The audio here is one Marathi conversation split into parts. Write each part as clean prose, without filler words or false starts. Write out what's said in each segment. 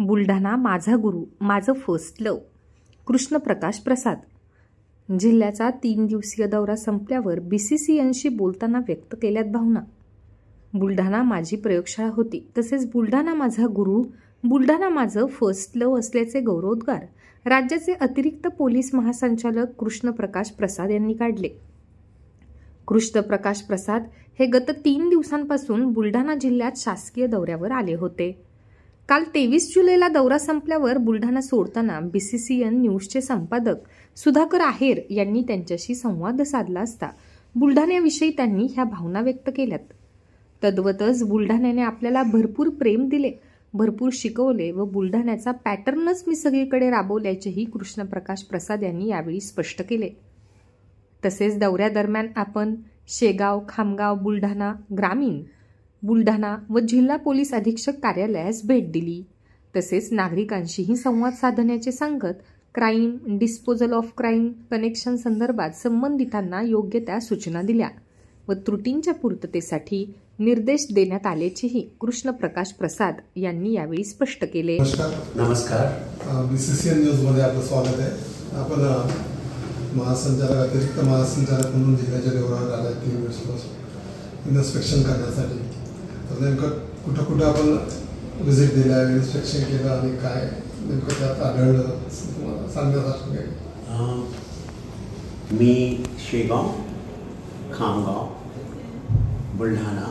बुलढाणा माझा गुरु, माझं फर्स्ट लव. कृष्णप्रकाश प्रसाद. जिल्ह्याचा 3 दिवसीय दौरा संपल्यावर BCCNशी बोलताना व्यक्त केल्यात भावना. बुलढाणा माझी प्रयोगशाळा होती, तसेच बुलढाणा माझा गुरु, बुलढाणा माझं फर्स्ट लव असल्याचे गौरवोद्गार राज्याचे अतिरिक्त पोलीस महासंचालक कृष्णप्रकाश प्रसाद यांनी काढले. कृष्णप्रकाश प्रसाद हे गत 3 दिवसांपासून बुलढाणा जिल्ह्यात शासकीय दौऱ्यावर आले होते. काल 23 जुलैला दौरा संपल्यावर बुलढाणा सोडताना BCCN न्यूजचे संपादक सुधाकर आहेर यांनी त्यांच्याशी संवाद साधला असता बुलढाण्याविषयी त्यांनी ह्या भावना व्यक्त केल्यात. तद्वतच बुलढाण्याने आपल्याला भरपूर प्रेम दिले, भरपूर शिकवले व बुलढाण्याचा पॅटर्नच मी सगळीकडे राबवल्याचेही कृष्णप्रकाश प्रसाद यांनी यावेळी स्पष्ट केले. तसेच दौऱ्यादरम्यान आपण शेगाव, खामगाव, बुलढाणा ग्रामीण, बुलढाणा व जिल्हा पोलीस अधीक्षक कार्यालयास भेट दिली. तसेच नागरिकांशीही संवाद साधण्याचे सांगत crime, disposal of crime connection संदर्भात संबंधितांना योग्य त्या सूचना दिल्या व त्रुटींच्या पूर्ततेसाठी निर्देश देण्यात आल्याचेही कृष्णप्रकाश प्रसाद यांनी यावेळी स्पष्ट केले. नमस्कार. BCCN न्यूज मध्ये आपलं स्वागत आहे. आपण महासंचालक, अतिरिक्त महासंचालक म्हणून जिल्ह्याच्या दौऱ्यावर आला 3 दिवसापासून इन्स्पेक्शन करण्यासाठी. तर नेमकं कुठं कुठं आपण व्हिजिट दिला, इन्स्पेक्शन केलं आणि काय नेमकं त्यात आढळलं सांगण्यासारखं काय? मी शेगाव, खामगाव, बुलढाणा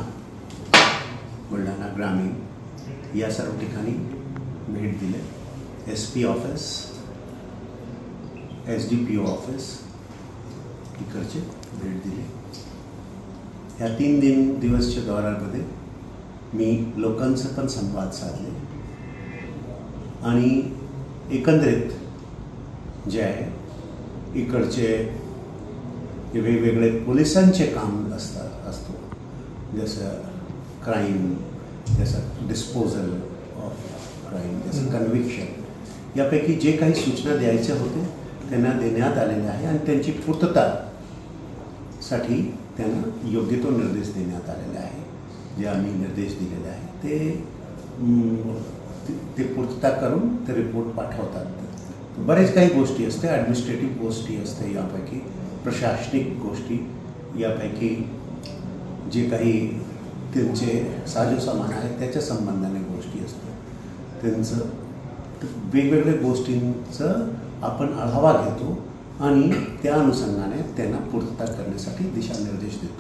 ग्रामीण या सर्व ठिकाणी भेट दिले. SP ऑफिस, SDPO ऑफिस इकडचे भेट दिली. या 3 दिवसच्या दौऱ्यामध्ये मी लोकांचा पण संवाद साधले आणि एकंदरीत जे आहे इकडचे वेगवेगळे पोलिसांचे काम असतो, जसं क्राईम, जसं डिस्पोजल ऑफ क्राईम, जसं कन्व्हिक्शन, यापैकी जे काही सूचना द्यायच्या होते त्यांना देण्यात आलेल्या आहे आणि त्यांची पूर्ततासाठी त्यांना योग्य तो निर्देश देण्यात आलेला आहे. जे आम्ही निर्देश दिलेले आहे ते पूर्तता करून ते रिपोर्ट पाठवतात. बरेच काही गोष्टी असते, ॲडमिनिस्ट्रेटिव्ह गोष्टी असते, यापैकी प्रशासनिक गोष्टी, यापैकी जे काही त्यांचे साजोसामान आहे त्याच्या संबंधाने गोष्टी असतात. त्यांचं वेगवेगळ्या गोष्टींचं आपण आढावा घेतो आणि त्या अनुषंगाने त्यांना पूर्तता करण्यासाठी दिशानिर्देश देतो.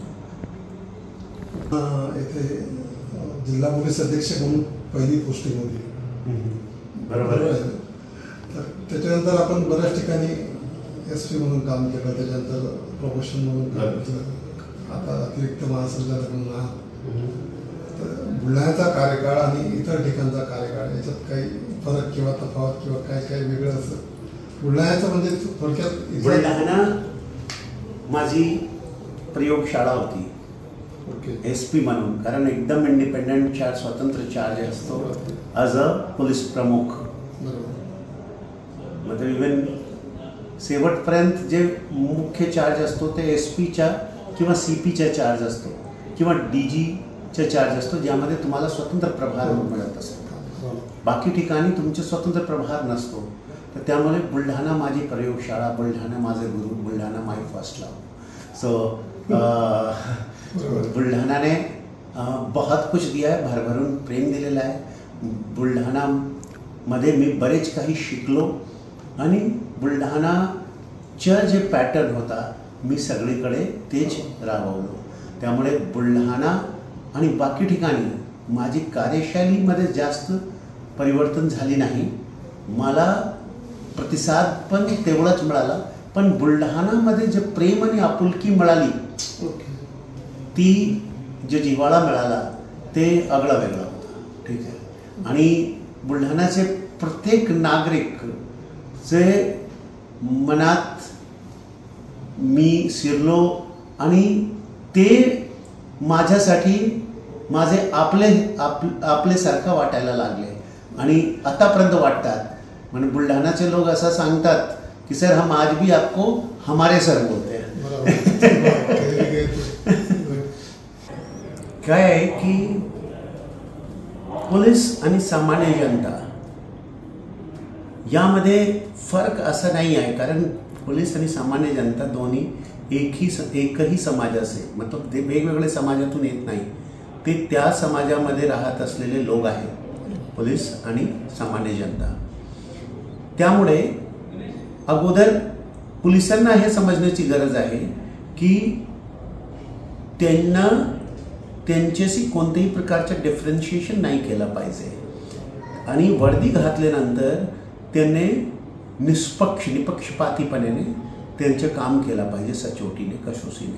इथे जिल्हा पोलीस अधीक्षक म्हणून पहिली पोस्टिंग होती, बरोबर आहे. तर त्याच्यानंतर आपण बऱ्याच ठिकाणी SP म्हणून काम केलं, त्याच्यानंतर प्रमोशन म्हणून काम केलं, आता अतिरिक्त महासंचालक म्हणून आहात. तर बुलढाण्याचा कार्यकाळ आणि इतर ठिकाणचा कार्यकाळ याच्यात काही फरक किंवा तफावत किंवा काय काय वेगळं असं? बुलढाण्याचं म्हणजे थोडक्यात बुलढाणा माझी प्रयोगशाळा होती. SP म्हणून, कारण एकदम इंडिपेंडंट चार्ज, स्वतंत्र चार्ज असतो ॲज अ पोलीस प्रमुख. म्हणजे इव्हन शेवटपर्यंत जे मुख्य चार्ज असतो ते SPच्या किंवा CPच्या चार्ज असतो किंवा DGच्या चार्ज असतो, ज्यामध्ये तुम्हाला स्वतंत्र प्रभार मिळत असतो. बाकी ठिकाणी तुमचे स्वतंत्र प्रभार नसतो. तर त्यामुळे बुलढाणा माझी प्रयोगशाळा, बुलढाणा माझे गुरु, Buldhana my first love. So बुलढाणाने बहुत कुछ दिया है, भरभरून प्रेम दिलेला आहे. बुलढाणामध्ये मी बरेच काही शिकलो आणि बुलढाणाचं जे पॅटर्न होता मी सगळीकडे तेच राबवलो. त्यामुळे बुलढाणा आणि बाकी ठिकाणी माझी कार्यशैलीमध्ये जास्त परिवर्तन झाली नाही. मला प्रतिसाद पण तेवढाच मिळाला, पण बुलढाणामध्ये जे प्रेम आणि आपुलकी मिळाली, ती जे जिव्हाळा मिळाला ते आगळा वेगळा होता. ठीक आहे. आणि बुलढाण्याचे प्रत्येक नागरिक जे मनात मी शिरलो आणि ते माझ्यासाठी माझे आपलेसारखं वाटायला लागले आणि आतापर्यंत वाटतात. म्हणजे बुलढाण्याचे लोक असं सांगतात की सर हम आज भी आपको हमारे सर बोलते हैं. काय आहे की पोलीस आणि सामान्य जनता यामध्ये फरक असा नाही आहे, कारण पोलीस आणि सामान्य जनता दोन्ही एकही समाजाचे, मतलब ते वेगवेगळे समाजातून येत नाही, ते त्या समाजामध्ये राहत असलेले लोक आहेत, पोलीस आणि सामान्य जनता. त्यामुळे अगोदर पोलिसांना हे समजण्याची गरज आहे की त्यांना त्यांच्याशी कोणत्याही प्रकारचं डिफरन्शिएशन नाही केलं पाहिजे आणि वर्दी घातल्यानंतर त्यांनी निपक्षपातीपणे त्यांचं काम केलं पाहिजे, सचोटीने, कसोशीने.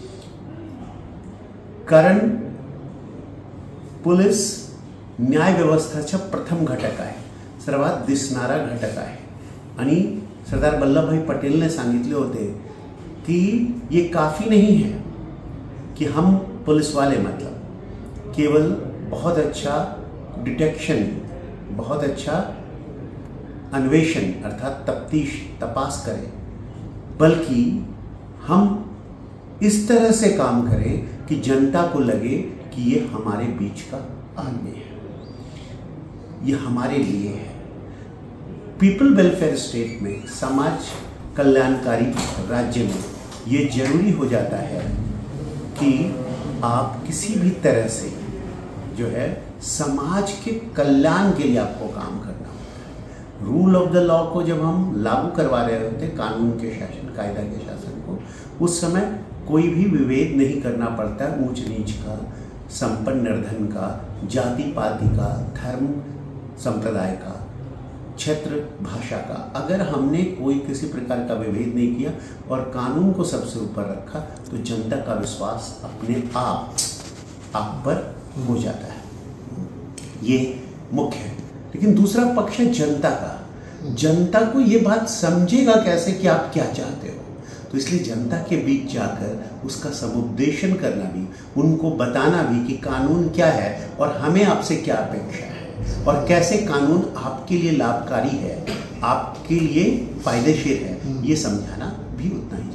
कारण पोलीस न्यायव्यवस्थेचा प्रथम घटक आहे, सर्वात दिसणारा घटक आहे. आणि सरदार वल्लभभाई पटेल ने सांगितले होते कि ये काफ़ी नहीं है कि हम पुलिस वाले मतलब केवल बहुत अच्छा डिटेक्शन, बहुत अच्छा अन्वेषण अर्थात तपास करें, बल्कि हम इस तरह से काम करें कि जनता को लगे कि ये हमारे बीच का आदमी है, ये हमारे लिए है. पीपल वेलफेयर स्टेट में, समाज कल्याणकारी राज्य में ये जरूरी हो जाता है कि आप किसी भी तरह से जो है समाज के कल्याण के लिए आपको काम करना होता है. रूल ऑफ द लॉ को जब हम लागू करवा रहे होते, कानून के शासन, कायदा के शासन को, उस समय कोई भी विभेद नहीं करना पड़ता है ऊंच नीच का, संपन्न निर्धन का, जाति पाति का, धर्म संप्रदाय का, क्षेत्र भाषा का. अगर हमने कोई किसी प्रकार का विभेद नहीं किया और कानून को सबसे ऊपर रखा तो जनता का विश्वास अपने आप पर हो जाता है. ये मुख्य है. लेकिन दूसरा पक्ष है जनता का. जनता को ये बात समझेगा कैसे कि आप क्या चाहते हो, तो इसलिए जनता के बीच जाकर उसका समुपदेशन करना भी, उनको बताना भी कि कानून क्या है और हमें आपसे क्या अपेक्षा है और कैसे कानून आपके लिए लाभकारी है, आपके लिए फायदेशीर है, ये समझाना भी उतना ही